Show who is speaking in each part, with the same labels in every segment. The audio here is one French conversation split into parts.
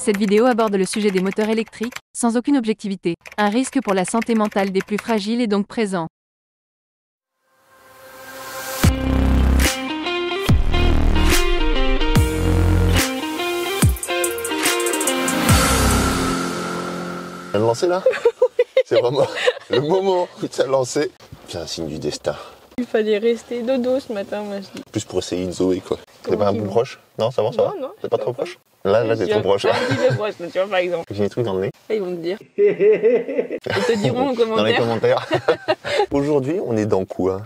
Speaker 1: Cette vidéo aborde le sujet des moteurs électriques, sans aucune objectivité. Un risque pour la santé mentale des plus fragiles est donc présent.
Speaker 2: Tu viens de lancer là? C'est vraiment le moment où tu as lancé. C'est un signe du destin.
Speaker 3: Il fallait rester dodo ce matin, moi je dis.
Speaker 2: Plus pour essayer une Zoé quoi. T'es pas un peu proche? Non, ça va, ça va?
Speaker 3: Non,
Speaker 2: C'est pas trop proche? Là t'es trop proche.
Speaker 3: Un petit peu proche, tu vois, par exemple.
Speaker 2: J'ai des trucs dans le nez.
Speaker 3: Là, ils vont te dire. Ils te diront en
Speaker 2: Dans les
Speaker 3: commentaire.
Speaker 2: commentaires. Aujourd'hui, on est dans quoi?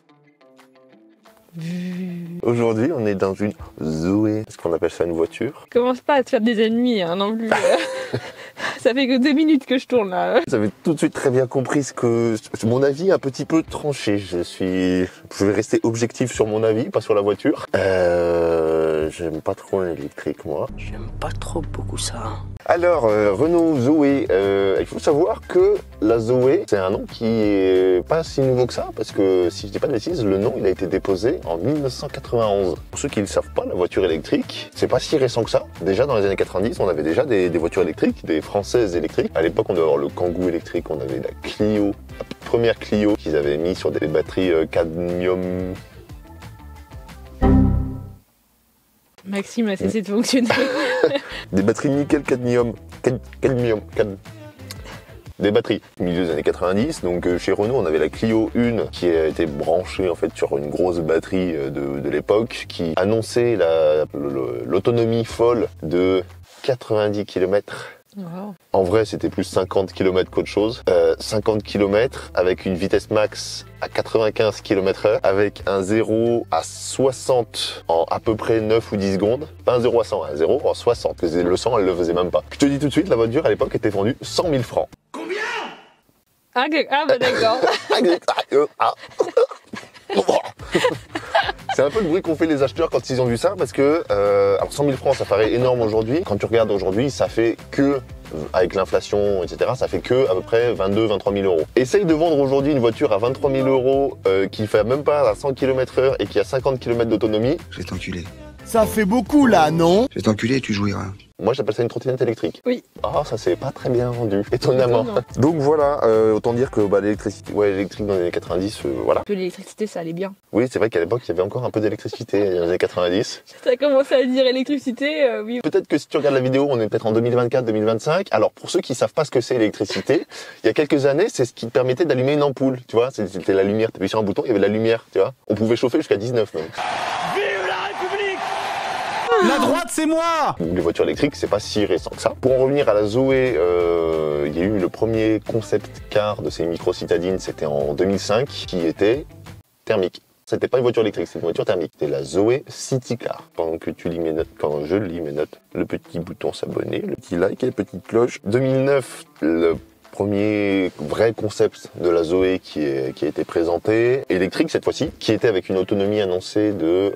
Speaker 2: Aujourd'hui, on est dans une Zoé. Est-ce qu'on appelle ça une voiture?
Speaker 3: Commence pas à te faire des ennemis, hein, non plus. Ça fait que 2 minutes que je tourne là.
Speaker 2: Vous avez tout de suite très bien compris mon avis est un petit peu tranché. Je vais rester objectif sur mon avis, pas sur la voiture. J'aime pas trop l'électrique, moi.
Speaker 4: J'aime pas trop beaucoup ça.
Speaker 2: Alors, Renault Zoé, il faut savoir que la Zoé, c'est un nom qui est pas si nouveau que ça, parce que si je dis pas de bêtises, le nom il a été déposé en 1991. Pour ceux qui ne le savent pas, la voiture électrique, c'est pas si récent que ça. Déjà dans les années 90, on avait déjà des voitures électriques, des françaises électriques. À l'époque, on devait avoir le Kangoo électrique, on avait la Clio, la première Clio qu'ils avaient mis sur des batteries cadmium.
Speaker 3: Maxime a cessé de fonctionner.
Speaker 2: Des batteries nickel cadmium. Des batteries. Au milieu des années 90, donc chez Renault, on avait la Clio 1 qui a été branchée en fait sur une grosse batterie de l'époque qui annonçait l'autonomie folle de 90 km.
Speaker 3: Wow.
Speaker 2: En vrai, c'était plus 50 km qu'autre chose. 50 km avec une vitesse max à 95 km/h, avec un 0 à 60 en à peu près 9 ou 10 secondes. Pas un 0 à 100, un 0 en 60. Parce que le 100, elle le faisait même pas. Je te dis tout de suite, la voiture à l'époque était vendue 100 000 francs.
Speaker 3: Ah bah d'accord.
Speaker 2: C'est un peu le bruit qu'ont fait les acheteurs quand ils ont vu ça, parce que alors 100 000 francs, ça paraît énorme aujourd'hui. Quand tu regardes aujourd'hui, ça fait que, avec l'inflation, etc., ça fait que à peu près 22-23 000 euros. Essaye de vendre aujourd'hui une voiture à 23 000 euros qui fait même pas à 100 km/h et qui a 50 km d'autonomie.
Speaker 5: Je vais t'enculer.
Speaker 6: Ça fait beaucoup là, non?
Speaker 5: Je vais t'enculer et tu jouiras.
Speaker 2: Moi, j'appelle ça une trottinette électrique.
Speaker 3: Oui.
Speaker 2: Ah, ça s'est pas très bien vendu, étonnamment.
Speaker 3: Étonnant.
Speaker 2: Donc voilà, autant dire que l'électricité, l'électrique dans les années 90, voilà.
Speaker 3: Un peu l'électricité, ça allait bien.
Speaker 2: Oui, c'est vrai qu'à l'époque, il y avait encore un peu d'électricité dans les années 90.
Speaker 3: T'as commencé à dire électricité, oui.
Speaker 2: Peut-être que si tu regardes la vidéo, on est peut-être en 2024-2025. Alors, pour ceux qui savent pas ce que c'est l'électricité, il y a quelques années, c'est ce qui te permettait d'allumer une ampoule, tu vois. C'était la lumière, t'appuyais sur un bouton, il y avait de la lumière, tu vois. On pouvait chauffer jusqu'à 19 même.
Speaker 6: La droite, c'est moi!
Speaker 2: Les voitures électriques, c'est pas si récent que ça. Pour en revenir à la Zoé, il y a eu le premier concept car de ces micro-citadines, c'était en 2005, qui était thermique. C'était pas une voiture électrique, c'était une voiture thermique. C'était la Zoé City Car. Pendant que tu lis mes notes, quand je lis mes notes, le petit bouton s'abonner, le petit like et la petite cloche. 2009, le premier vrai concept de la Zoé qui a été présenté, électrique cette fois-ci, qui était avec une autonomie annoncée de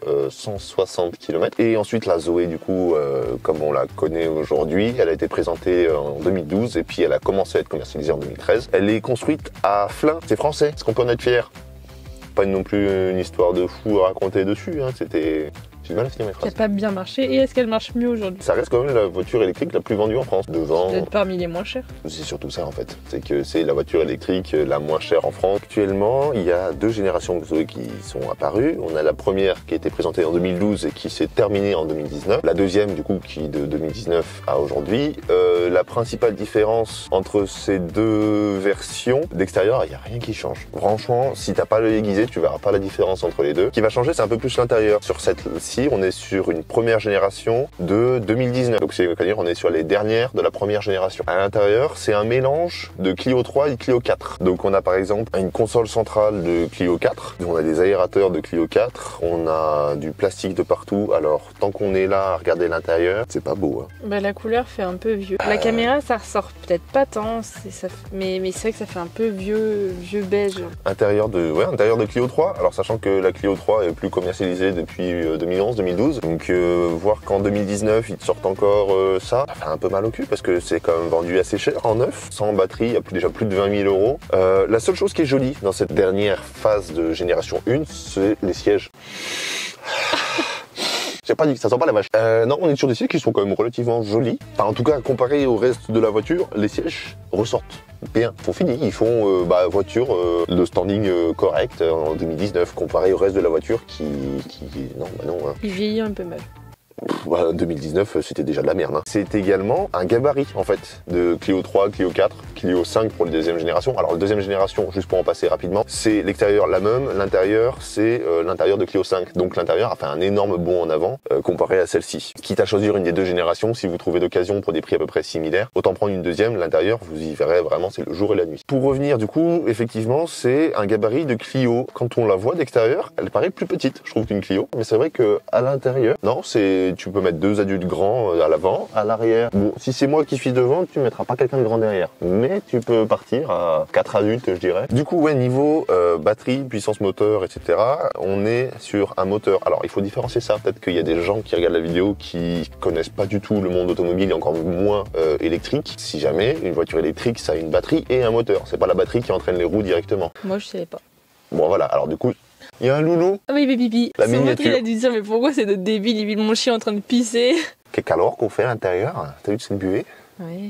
Speaker 2: 160 km. Et ensuite la Zoé du coup, comme on la connaît aujourd'hui, elle a été présentée en 2012 et puis elle a commencé à être commercialisée en 2013. Elle est construite à Flins, c'est français, est-ce qu'on peut en être fier? Pas non plus une histoire de fou à raconter dessus, hein. C'était... J'ai du mal à finir mes
Speaker 3: Qui a
Speaker 2: phrases.
Speaker 3: pas bien marché. Et est-ce qu'elle marche mieux aujourd'hui?
Speaker 2: Ça reste quand même la voiture électrique la plus vendue en France. Devant...
Speaker 3: Peut-être parmi les moins chers.
Speaker 2: C'est surtout ça en fait, c'est que c'est la voiture électrique la moins chère en France. Actuellement, il y a 2 générations de Zoé qui sont apparues. On a la première qui a été présentée en 2012 et qui s'est terminée en 2019. La deuxième du coup qui est de 2019 à aujourd'hui. La principale différence entre ces deux versions, d'extérieur, il n'y a rien qui change. Franchement, si t'as pas l'œil aiguisé, tu verras pas la différence entre les deux. Ce qui va changer, c'est un peu plus l'intérieur. Sur cette-ci, on est sur une première génération de 2019. Donc c'est-à-dire on est sur les dernières de la première génération. À l'intérieur, c'est un mélange de Clio 3 et Clio 4. Donc on a par exemple une console centrale de Clio 4, on a des aérateurs de Clio 4, on a du plastique de partout. Alors tant qu'on est là à regarder l'intérieur, c'est pas beau. Hein.
Speaker 3: Bah la couleur fait un peu vieux. La caméra, ça ressort peut-être pas tant, mais c'est vrai que ça fait un peu vieux beige.
Speaker 2: Intérieur de Clio 3. Alors sachant que la Clio 3 est plus commercialisée depuis 2011-2012. Donc voir qu'en 2019 ils te sortent encore ça fait un peu mal au cul parce que c'est quand même vendu assez cher en neuf. Sans batterie, il y a déjà plus de 20 000 euros. La seule chose qui est jolie dans cette dernière phase de génération 1, c'est les sièges. J'ai pas dit que ça sent pas la vache. Non, on est sur des sièges qui sont quand même relativement jolis. Enfin, en tout cas, comparé au reste de la voiture, les sièges ressortent bien. Ils sont finis, ils font voiture de standing correct en 2019 comparé au reste de la voiture qui... Non, bah non. Hein.
Speaker 3: Il vieillit un peu mal.
Speaker 2: 2019, c'était déjà de la merde. Hein. C'est également un gabarit, en fait, de Clio 3, Clio 4, Clio 5 pour la deuxième génération. Alors, la deuxième génération, juste pour en passer rapidement, c'est l'extérieur la même, l'intérieur, c'est l'intérieur de Clio 5. Donc, l'intérieur a fait un énorme bond en avant comparé à celle-ci. Quitte à choisir une des deux générations, si vous trouvez d'occasion pour des prix à peu près similaires, autant prendre une deuxième, l'intérieur, vous y verrez vraiment, c'est le jour et la nuit. Pour revenir, du coup, effectivement, c'est un gabarit de Clio. Quand on la voit d'extérieur, elle paraît plus petite, je trouve, qu'une Clio. Mais c'est vrai que à l'intérieur, non, tu peux mettre deux adultes grands à l'avant, à l'arrière. Bon, si c'est moi qui suis devant, tu mettras pas quelqu'un de grand derrière. Mais tu peux partir à 4 adultes, je dirais. Du coup, ouais, niveau batterie, puissance moteur, etc., on est sur un moteur. Alors, il faut différencier ça. Peut-être qu'il y a des gens qui regardent la vidéo qui connaissent pas du tout le monde automobile et encore moins électrique. Si jamais, une voiture électrique, ça a une batterie et un moteur. C'est pas la batterie qui entraîne les roues directement.
Speaker 3: Moi, je savais pas.
Speaker 2: Bon, voilà. Alors, du coup, il y a un loulou.
Speaker 3: Ah oui, il fait pipi.
Speaker 2: La
Speaker 3: Son maître,
Speaker 2: miniature.
Speaker 3: il a dû dire, mais pourquoi c'est de débile, il vit mon chien en train de pisser.
Speaker 2: Quel calor qu'on fait à l'intérieur. T'as vu de cette buée?
Speaker 3: Oui.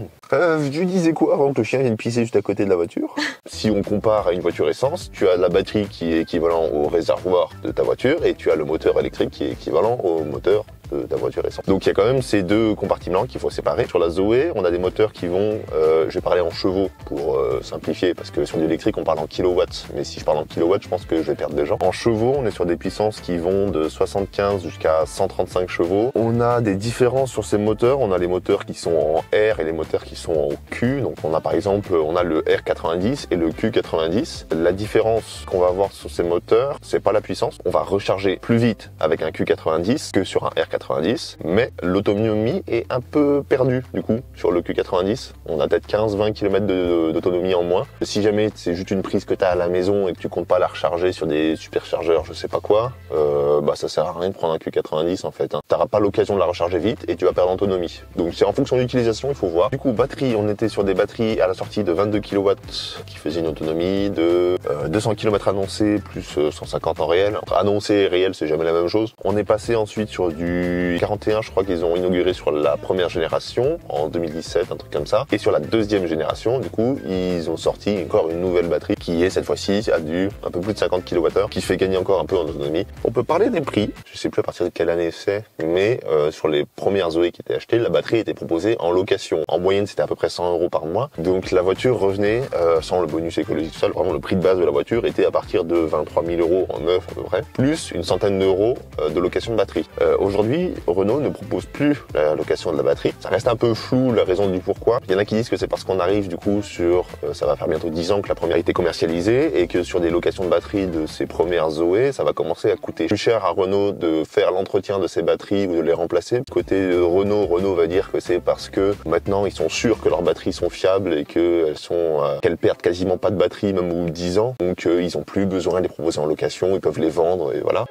Speaker 2: Je disais quoi avant que le chien vienne pisser juste à côté de la voiture? Si on compare à une voiture essence, tu as la batterie qui est équivalent au réservoir de ta voiture et tu as le moteur électrique qui est équivalent au moteur de ta voiture essence. Donc il y a quand même ces deux compartiments qu'il faut séparer. Sur la Zoé, on a des moteurs qui vont, je vais parler en chevaux pour simplifier parce que sur l'électrique on parle en kilowatts, mais si je parle en kilowatts, je pense que je vais perdre des gens. En chevaux, on est sur des puissances qui vont de 75 jusqu'à 135 chevaux. On a des différences sur ces moteurs, on a les moteurs qui sont en R et les moteurs qui sont en Q. Donc on a par exemple, on a le R90 et le Q90. La différence qu'on va avoir sur ces moteurs, c'est pas la puissance. On va recharger plus vite avec un Q90 que sur un R90, mais l'autonomie est un peu perdue du coup sur le Q90. On a peut-être 15-20 km d'autonomie en moins. Si jamais c'est juste une prise que tu as à la maison et que tu comptes pas la recharger sur des superchargeurs, je sais pas quoi, bah ça sert à rien de prendre un Q90 en fait. Hein. T'auras pas l'occasion de la recharger vite et tu vas perdre en autonomie. Donc c'est en fonction de l'utilisation, il faut voir. Du coup, batterie, on était sur des batteries à la sortie de 22 kW qui faisaient une autonomie de 200 km annoncé plus 150 en réel. Entre annoncé et réel, c'est jamais la même chose. On est passé ensuite sur du 41, je crois qu'ils ont inauguré sur la première génération en 2017, un truc comme ça. Et sur la deuxième génération, du coup, ils ont sorti encore une nouvelle batterie qui est cette fois-ci à du un peu plus de 50 kWh, qui fait gagner encore un peu en autonomie. On peut parler des prix. Je sais plus à partir de quelle année c'est, mais sur les premières Zoé qui étaient achetées, la batterie était proposée en location. En moyenne, c'était à peu près 100 € par mois. Donc la voiture revenait, sans le bonus écologique, tout ça, vraiment le prix de base de la voiture était à partir de 23 000 € en neuf à peu près, plus une centaine d'euros de location de batterie. Aujourd'hui, Renault ne propose plus la location de la batterie. Ça reste un peu flou la raison du pourquoi. Il y en a qui disent que c'est parce qu'on arrive du coup sur, ça va faire bientôt 10 ans que la première a été commercialisée et que sur des locations de batterie de ces premières Zoé, ça va commencer à coûter plus cher à Renault de faire l'entretien de ces batteries ou de les remplacer. Côté Renault va dire que c'est parce que maintenant ils sont sûrs que leurs batteries sont fiables et qu'elles perdent quasiment pas de batterie même au bout de 10 ans. Donc ils ont plus besoin de les proposer en location, ils peuvent les vendre et voilà.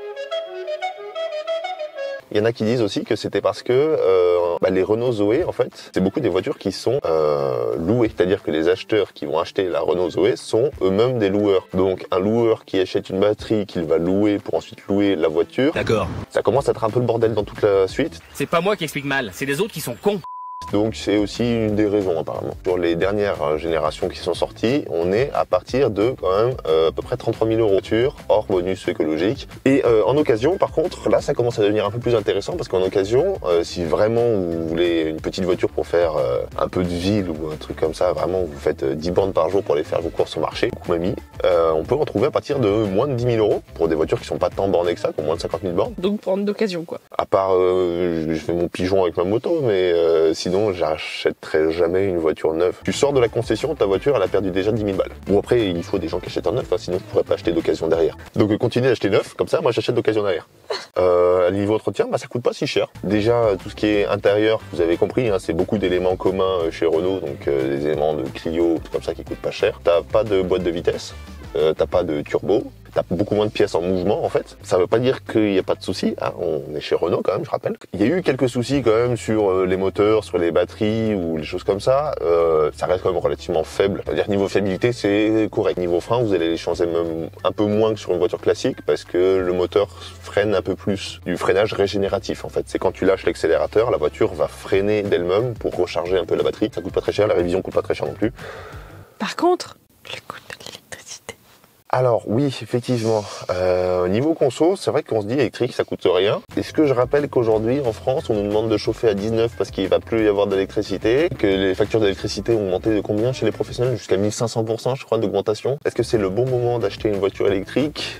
Speaker 2: Il y en a qui disent aussi que c'était parce que les Renault Zoé, en fait, c'est beaucoup des voitures qui sont louées. C'est-à-dire que les acheteurs qui vont acheter la Renault Zoé sont eux-mêmes des loueurs. Donc un loueur qui achète une batterie qu'il va louer pour ensuite louer la voiture,
Speaker 5: D'accord.
Speaker 2: ça commence à être un peu le bordel dans toute la suite.
Speaker 5: C'est pas moi qui explique mal, c'est les autres qui sont cons.
Speaker 2: Donc c'est aussi une des raisons apparemment. Sur les dernières générations qui sont sorties, on est à partir de quand même à peu près 33 000 € voiture, hors bonus écologique. Et en occasion, par contre, là ça commence à devenir un peu plus intéressant parce qu'en occasion, si vraiment vous voulez une petite voiture pour faire un peu de ville ou un truc comme ça, vraiment vous faites 10 bornes par jour pour aller faire vos courses au marché, coucou mamie, on peut retrouver à partir de moins de 10 000 € pour des voitures qui sont pas tant bornées que ça, qui ont moins de 50 000 bornes.
Speaker 3: Donc pour prendre d'occasion quoi.
Speaker 2: À part, je fais mon pigeon avec ma moto, mais sinon j'achèterai jamais une voiture neuve. Tu sors de la concession, ta voiture elle a perdu déjà 10 000 balles. Bon après il faut des gens qui achètent en neuf, hein, sinon tu pourrais pas acheter d'occasion derrière. Donc continue d'acheter neuf, comme ça moi j'achète d'occasion derrière. Niveau entretien, ça coûte pas si cher. Déjà tout ce qui est intérieur, vous avez compris, hein, c'est beaucoup d'éléments communs chez Renault, donc des éléments de Clio, tout comme ça qui coûtent pas cher. T'as pas de boîte de vitesse. T'as pas de turbo, t'as beaucoup moins de pièces en mouvement en fait. Ça veut pas dire qu'il n'y a pas de soucis, hein. On est chez Renault quand même, je rappelle. Il y a eu quelques soucis quand même sur les moteurs, sur les batteries ou les choses comme ça. Ça reste quand même relativement faible. C'est-à-dire niveau fiabilité, c'est correct. Niveau frein, vous allez les changer même un peu moins que sur une voiture classique parce que le moteur freine un peu plus. Du freinage régénératif en fait. C'est quand tu lâches l'accélérateur, la voiture va freiner d'elle-même pour recharger un peu la batterie. Ça coûte pas très cher, la révision coûte pas très cher non plus.
Speaker 3: Par contre, le coût de l'électricité.
Speaker 2: Alors oui, effectivement, niveau conso, c'est vrai qu'on se dit électrique, ça coûte rien. Est-ce que je rappelle qu'aujourd'hui en France, on nous demande de chauffer à 19 parce qu'il va plus y avoir d'électricité, que les factures d'électricité ont augmenté de combien chez les professionnels? Jusqu'à 1500% je crois d'augmentation. Est-ce que c'est le bon moment d'acheter une voiture électrique?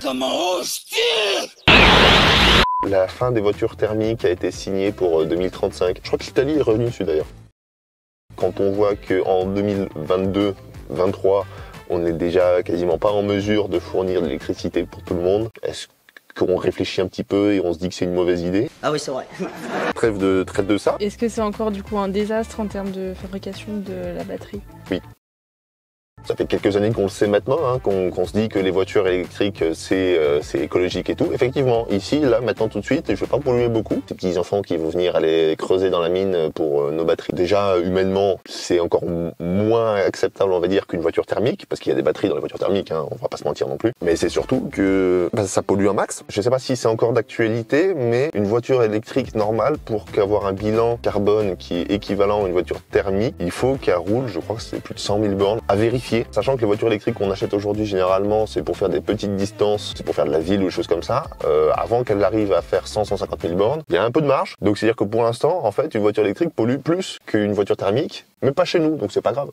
Speaker 2: La fin des voitures thermiques a été signée pour 2035. Je crois que l'Italie est revenue dessus d'ailleurs. Quand on voit qu'en 2022-23, on n'est déjà quasiment pas en mesure de fournir de l'électricité pour tout le monde, est-ce qu'on réfléchit un petit peu et on se dit que c'est une mauvaise idée?
Speaker 4: Ah oui, c'est vrai.
Speaker 2: Trêve de ça.
Speaker 3: Est-ce que c'est encore du coup un désastre en termes de fabrication de la batterie?
Speaker 2: Oui. Ça fait quelques années qu'on le sait maintenant, hein, qu'on se dit que les voitures électriques c'est écologique et tout. Effectivement, ici, là, maintenant tout de suite, je vais pas polluer beaucoup. Ces petits enfants qui vont venir aller creuser dans la mine pour nos batteries. Déjà, humainement, c'est encore moins acceptable, on va dire, qu'une voiture thermique, parce qu'il y a des batteries dans les voitures thermiques, hein, on va pas se mentir non plus. Mais c'est surtout que ça pollue un max. Je sais pas si c'est encore d'actualité, mais une voiture électrique normale, pour qu'avoir un bilan carbone qui est équivalent à une voiture thermique, il faut qu'elle roule, je crois que c'est plus de 100 000 bornes, à vérifier. Sachant que les voitures électriques qu'on achète aujourd'hui, généralement, c'est pour faire des petites distances, c'est pour faire de la ville ou des choses comme ça. Avant qu'elle arrive à faire 100-150 000 bornes, il y a un peu de marge. Donc c'est-à-dire que pour l'instant, en fait, une voiture électrique pollue plus qu'une voiture thermique, mais pas chez nous, donc c'est pas grave.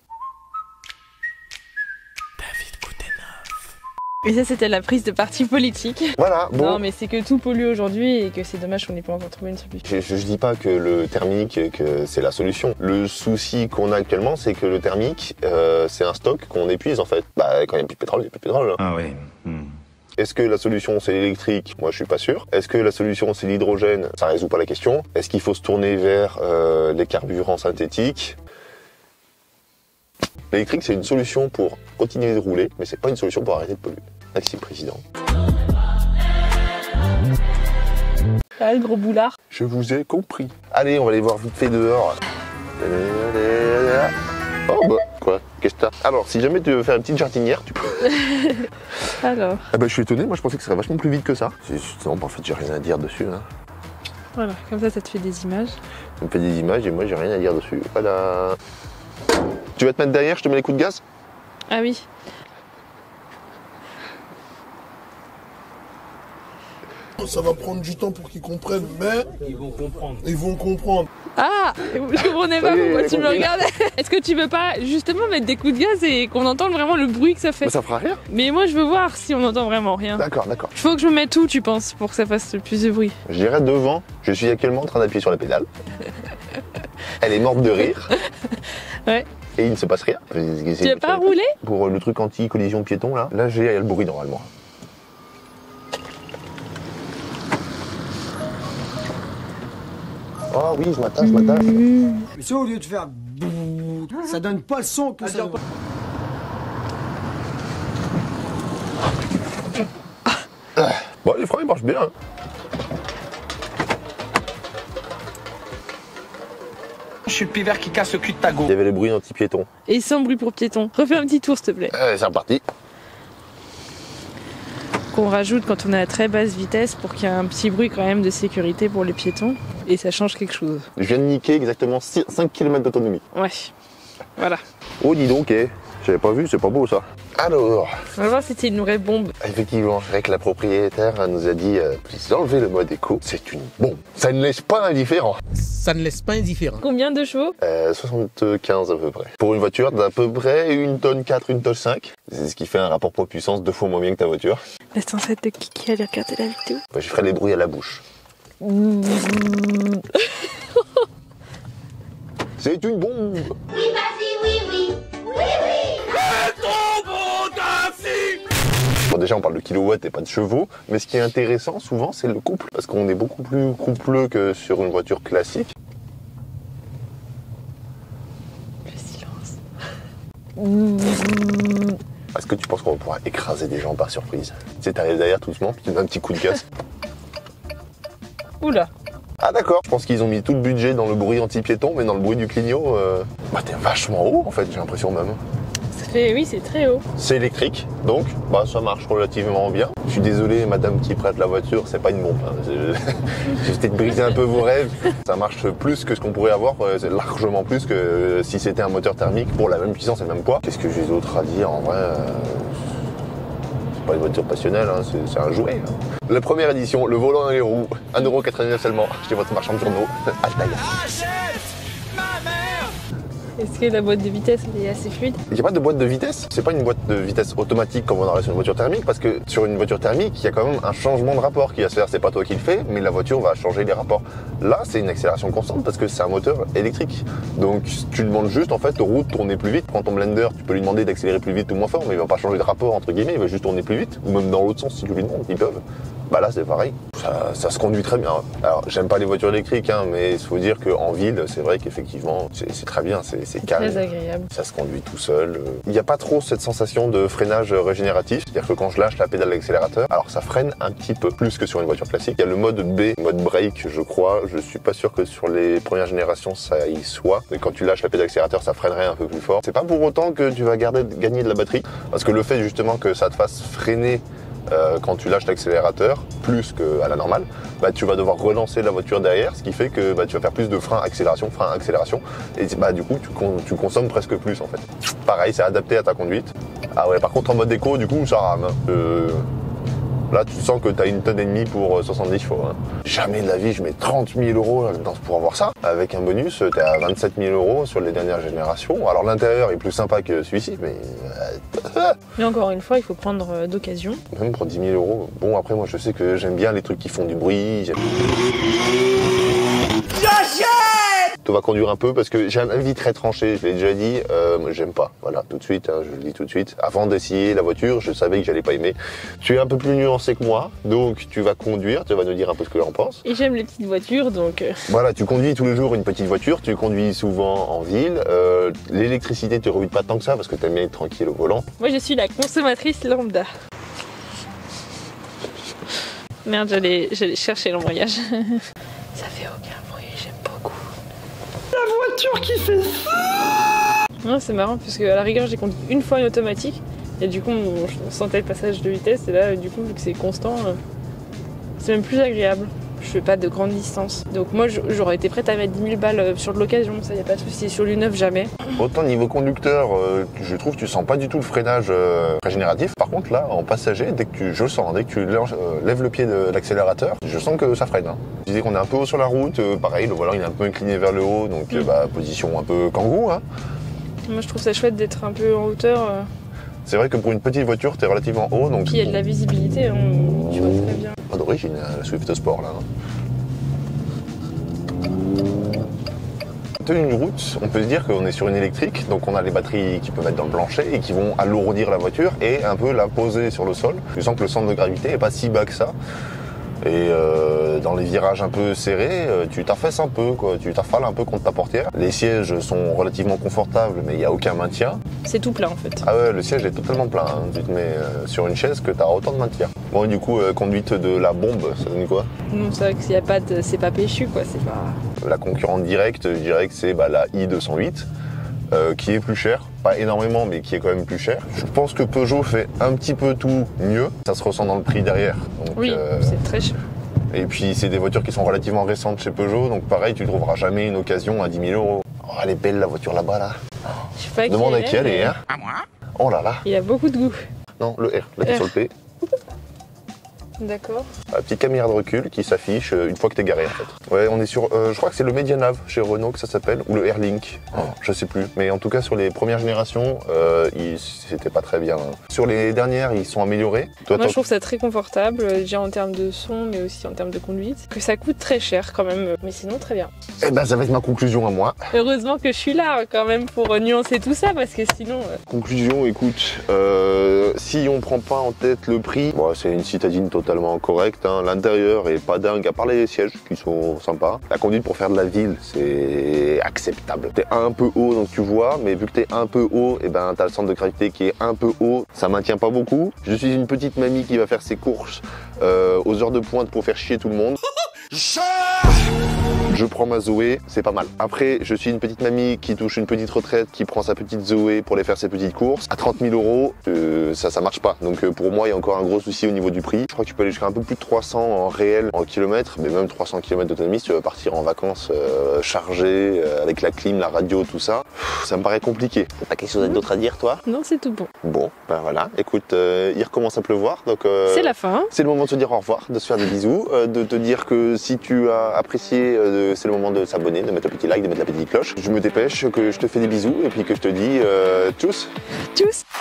Speaker 3: Et ça, c'était la prise de parti politique.
Speaker 2: Voilà, bon.
Speaker 3: Non, mais c'est que tout pollue aujourd'hui et que c'est dommage qu'on n'ait pas encore trouvé une solution.
Speaker 2: Je dis pas que le thermique, que c'est la solution. Le souci qu'on a actuellement, c'est que le thermique, c'est un stock qu'on épuise en fait. Bah, quand il n'y a plus de pétrole, il n'y a plus de pétrole.
Speaker 7: Ah oui.
Speaker 2: Est-ce que la solution c'est l'électrique? Moi je suis pas sûr. Est-ce que la solution c'est l'hydrogène? Ça résout pas la question. Est-ce qu'il faut se tourner vers les carburants synthétiques? L'électrique c'est une solution pour continuer de rouler, mais c'est pas une solution pour arrêter de polluer. Merci président.
Speaker 3: Ah, le gros boulard.
Speaker 2: Je vous ai compris. Allez, on va aller voir vite fait dehors. Oh bah, quoi? Qu'est-ce que t'as? Alors, si jamais tu veux faire une petite jardinière, tu peux.
Speaker 3: Alors.
Speaker 2: Ah bah, je suis étonné, moi je pensais que ce serait vachement plus vite que ça. Non, bah, en fait, j'ai rien à dire dessus. Hein.
Speaker 3: Voilà, comme ça te fait des images.
Speaker 2: Ça me fait des images et moi j'ai rien à dire dessus. Voilà. Tu vas te mettre derrière, je te mets les coups de gaz?
Speaker 3: Ah oui.
Speaker 8: Ça va prendre du temps pour qu'ils comprennent, mais ils vont comprendre.
Speaker 3: Ah, je comprenais pas pourquoi tu me regardais. Est-ce que tu veux pas justement mettre des coups de gaz et qu'on entende vraiment le bruit que ça fait?
Speaker 2: Mais ça fera rien.
Speaker 3: Mais moi je veux voir si on entend vraiment rien.
Speaker 2: D'accord, d'accord.
Speaker 3: Il faut que je me mette où tu penses pour que ça fasse le plus de bruit?
Speaker 2: Je dirais devant. Je suis actuellement en train d'appuyer sur la pédale. Elle est morte de rire.
Speaker 3: Ouais.
Speaker 2: Et il ne se passe rien.
Speaker 3: Tu vas pas rouler?
Speaker 2: Pour le truc anti-collision piéton là j'ai le bruit normalement. Oh oui, je m'attache.
Speaker 6: Mais ça, au lieu de faire bouh, ça donne pas le son que ça.
Speaker 2: Bon, les freins ils marchent bien. Hein.
Speaker 5: Je suis le pivert qui casse le cul de ta go.
Speaker 2: Il y avait le bruit anti-piéton.
Speaker 3: Et sans bruit pour piéton. Refais un petit tour s'il te plaît.
Speaker 2: C'est reparti.
Speaker 3: Qu'on rajoute quand on est à très basse vitesse pour qu'il y ait un petit bruit quand même de sécurité pour les piétons. Et ça change quelque chose.
Speaker 2: Je viens de niquer exactement 5 km d'autonomie.
Speaker 3: Ouais. Voilà.
Speaker 2: Oh dis donc, j'avais pas vu, c'est pas beau ça. Alors,
Speaker 3: On va voir si c'est une vraie bombe.
Speaker 2: effectivement, c'est vrai que la propriétaire nous a dit vous enlevez le mode éco, c'est une bombe. Ça ne laisse pas indifférent.
Speaker 9: Ça ne laisse pas indifférent.
Speaker 3: Combien de chevaux?
Speaker 2: 75 à peu près. Pour une voiture d'à peu près 1 tonne 4, 1 tonne 5. C'est ce qui fait un rapport poids-puissance 2 fois moins bien que ta voiture.
Speaker 3: Laisse ancêtre de Kiki aller regarder la vidéo.
Speaker 2: Bah, je ferai les bruits à la bouche. C'est une bombe.
Speaker 10: Oui, vas-y, oui, oui. Oui, oui.
Speaker 2: Bon, déjà, on parle de kilowatts et pas de chevaux, mais ce qui est intéressant souvent, c'est le couple, parce qu'on est beaucoup plus coupleux que sur une voiture classique.
Speaker 3: Le silence.
Speaker 2: Parce que tu penses qu'on va pouvoir écraser des gens par surprise? Tu sais, t'arrives derrière tout doucement, puis tu donnes un petit coup de gaz.
Speaker 3: Oula.
Speaker 2: Ah d'accord, je pense qu'ils ont mis tout le budget dans le bruit anti-piéton, mais dans le bruit du clignot, bah t'es vachement haut en fait, j'ai l'impression même.
Speaker 3: Ça fait, oui, c'est très haut.
Speaker 2: C'est électrique, donc bah ça marche relativement bien. Je suis désolé, madame qui prête la voiture, c'est pas une bombe. Hein. J'ai peut-être brisé un peu vos rêves. Ça marche plus que ce qu'on pourrait avoir, c'est largement plus que si c'était un moteur thermique pour la même puissance et le même poids. Qu'est-ce que j'ai d'autre à dire en vrai C'est pas une voiture passionnelle, hein, c'est un jouet. Hein. La première édition, le volant et les roues, 1,99€ seulement. Chez votre marchand de journaux, Altaïa.
Speaker 3: Est-ce que la boîte de vitesse elle est assez fluide?
Speaker 2: Il n'y a pas de boîte de vitesse. C'est pas une boîte de vitesse automatique comme on aurait sur une voiture thermique, parce que sur une voiture thermique, il y a quand même un changement de rapport qui va se faire. C'est pas toi qui le fais, mais la voiture va changer les rapports. Là, c'est une accélération constante parce que c'est un moteur électrique. Donc tu demandes juste en fait aux roues de tourner plus vite. Quand ton blender, tu peux lui demander d'accélérer plus vite ou moins fort, mais il va pas changer de rapport entre guillemets. Il va juste tourner plus vite, ou même dans l'autre sens si tu lui demandes, ils peuvent. Bah là c'est pareil, ça se conduit très bien. Alors j'aime pas les voitures électriques, hein, mais il faut dire qu'en ville, c'est vrai qu'effectivement, c'est très bien, c'est calme.
Speaker 3: Très agréable.
Speaker 2: Ça se conduit tout seul. Il n'y a pas trop cette sensation de freinage régénératif, c'est-à-dire que quand je lâche la pédale de l'accélérateur, alors ça freine un petit peu plus que sur une voiture classique. Il y a le mode B, mode brake, je crois. Je suis pas sûr que sur les premières générations ça y soit. Mais quand tu lâches la pédale d'accélérateur, ça freinerait un peu plus fort. C'est pas pour autant que tu vas gagner de la batterie, parce que le fait justement que ça te fasse freiner quand tu lâches l'accélérateur plus qu'à la normale, bah, tu vas devoir relancer la voiture derrière, ce qui fait que bah, tu vas faire plus de frein, accélération, et bah, du coup tu consommes presque plus en fait. Pareil, c'est adapté à ta conduite. Ah ouais, par contre en mode éco, du coup ça rame. Là, tu sens que t'as 1,5 tonne pour 70 chevaux. Hein. Jamais de la vie, je mets 30 000 € pour avoir ça. Avec un bonus, t'es à 27 000 € sur les dernières générations. Alors l'intérieur est plus sympa que celui-ci, mais...
Speaker 3: Mais encore une fois, il faut prendre d'occasion.
Speaker 2: Même pour 10 000 €. Bon, après, moi, je sais que j'aime bien les trucs qui font du bruit. Tu vas conduire un peu parce que j'ai un avis très tranché, je l'ai déjà dit, j'aime pas. Voilà, tout de suite, hein, je le dis tout de suite. Avant d'essayer la voiture, je savais que j'allais pas aimer. Tu es un peu plus nuancé que moi, donc tu vas conduire, tu vas nous dire un peu ce que tu en penses.
Speaker 3: Et j'aime les petites voitures, donc...
Speaker 2: Voilà, tu conduis tous les jours une petite voiture, tu conduis souvent en ville. L'électricité te rebute pas tant que ça parce que t'aimes bien être tranquille au volant.
Speaker 3: Moi, je suis la consommatrice lambda. Merde, j'allais chercher l'embrayage. Ça fait aucun bruit, j'aime beaucoup. La voiture qui fait ça. Non, c'est marrant parce que à la rigueur j'ai conduit une fois une automatique et du coup on sentait le passage de vitesse et là du coup vu que c'est constant, c'est même plus agréable. Je fais pas de grande distance. Donc moi j'aurais été prête à mettre 10 000 balles sur de l'occasion, ça y a pas de souci. Sur du neuf jamais.
Speaker 2: Autant niveau conducteur, je trouve que tu sens pas du tout le freinage régénératif. Par contre là, en passager, dès que tu lèves le pied de l'accélérateur, je sens que ça freine. Hein. Je disais qu'on est un peu haut sur la route, pareil, le volant il est un peu incliné vers le haut, donc position un peu kangou. Hein.
Speaker 3: Moi je trouve ça chouette d'être un peu en hauteur.
Speaker 2: C'est vrai que pour une petite voiture, t'es relativement haut. Donc...
Speaker 3: Puis il y a de la visibilité, hein, tu vois très bien.
Speaker 2: Pas d'origine, la Swift Sport là. Une route, on peut se dire qu'on est sur une électrique, donc on a les batteries qui peuvent être dans le plancher et qui vont alourdir la voiture et un peu la poser sur le sol. Tu sens que le centre de gravité n'est pas si bas que ça. Et dans les virages un peu serrés, tu t'affaisses un peu, quoi. Tu t'affales un peu contre ta portière. Les sièges sont relativement confortables, mais il n'y a aucun maintien.
Speaker 3: C'est tout plein en fait.
Speaker 2: Ah ouais, le siège est totalement plein. Hein. Tu te mets sur une chaise que tu as autant de maintien. Bon, du coup, conduite de la bombe, ça donne quoi?
Speaker 3: Non, c'est vrai que s'il y a pas de... c'est pas péchu, quoi. C'est pas...
Speaker 2: La concurrente directe, je dirais que c'est la i208. Qui est plus cher, pas énormément mais qui est quand même plus cher. Je pense que Peugeot fait un petit peu tout mieux, ça se ressent dans le prix derrière. Donc,
Speaker 3: oui, c'est très cher.
Speaker 2: Et puis c'est des voitures qui sont relativement récentes chez Peugeot, donc pareil, tu ne trouveras jamais une occasion à 10 000 €. Oh, elle est belle la voiture là-bas là.
Speaker 3: Je sais pas
Speaker 2: demande à qui elle est, hein.
Speaker 5: À moi.
Speaker 2: Oh là là.
Speaker 3: Il a beaucoup de goût.
Speaker 2: Non, le R, là sur le P.
Speaker 3: D'accord.
Speaker 2: La petite caméra de recul qui s'affiche une fois que t'es garé en fait. Ouais, on est sur, je crois que c'est le Medianav chez Renault que ça s'appelle, ou le Airlink, je sais plus. Mais en tout cas sur les premières générations, c'était pas très bien. Sur les dernières, ils sont améliorés.
Speaker 3: Moi je trouve ça très confortable, déjà en termes de son, mais aussi en termes de conduite. Que ça coûte très cher quand même, mais sinon très bien.
Speaker 2: Eh ben ça va être ma conclusion à moi.
Speaker 3: Heureusement que je suis là quand même pour nuancer tout ça, parce que sinon...
Speaker 2: Conclusion, écoute, si on prend pas en tête le prix, bon, c'est une citadine totale. totalement correct. Hein. L'intérieur est pas dingue, à part les sièges qui sont sympas. La conduite pour faire de la ville, c'est acceptable. T'es un peu haut, donc tu vois, mais vu que t'es un peu haut, et ben t'as le centre de gravité qui est un peu haut. Ça maintient pas beaucoup. Je suis une petite mamie qui va faire ses courses aux heures de pointe pour faire chier tout le monde. Je prends ma Zoé, c'est pas mal. Après, je suis une petite mamie qui touche une petite retraite, qui prend sa petite Zoé pour aller faire ses petites courses. À 30 000 €, ça marche pas. Donc pour moi, il y a encore un gros souci au niveau du prix. Je crois que tu peux aller jusqu'à un peu plus de 300 en réel, en kilomètres, mais même 300 km d'autonomie si tu veux partir en vacances chargé, avec la clim, la radio, tout ça. Ça me paraît compliqué. T'as quelque chose d'autre à dire, toi?
Speaker 3: Non, c'est tout bon.
Speaker 2: Bon, ben voilà. Écoute, il recommence à pleuvoir, donc
Speaker 3: c'est la fin.
Speaker 2: c'est le moment de se dire au revoir, de se faire des bisous, de te dire que si tu as apprécié, c'est le moment de s'abonner, de mettre un petit like, de mettre la petite cloche. Je me dépêche, que je te fais des bisous et puis que je te dis tchuss.
Speaker 3: Tchuss.